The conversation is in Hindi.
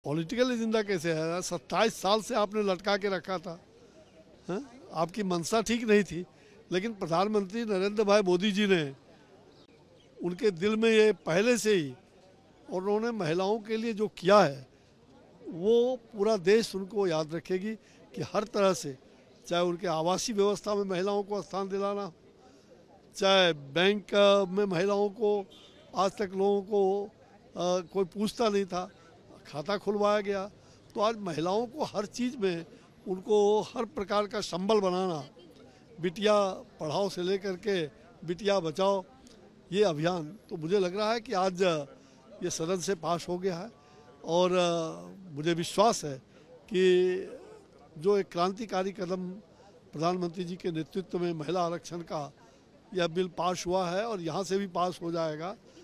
पॉलिटिकल एजेंडा कैसे है? 27 साल से आपने लटका के रखा था, है? आपकी मंशा ठीक नहीं थी, लेकिन प्रधानमंत्री नरेंद्र भाई मोदी जी ने उनके दिल में ये पहले से ही, और उन्होंने महिलाओं के लिए जो किया है वो पूरा देश उनको याद रखेगी कि हर तरह से, चाहे उनके आवासीय व्यवस्था में महिलाओं को स्थान दिलाना, चाहे बैंक में महिलाओं को, आज तक लोगों को कोई पूछता नहीं था, खाता खुलवाया गया। तो आज महिलाओं को हर चीज़ में उनको हर प्रकार का संबल बनाना, बिटिया पढ़ाओ से लेकर के बिटिया बचाओ, ये अभियान तो मुझे लग रहा है कि आज ये सदन से पास हो गया है। और मुझे विश्वास है कि जो एक क्रांतिकारी कदम प्रधानमंत्री जी के नेतृत्व में महिला आरक्षण का यह बिल पास हुआ है और यहाँ से भी पास हो जाएगा,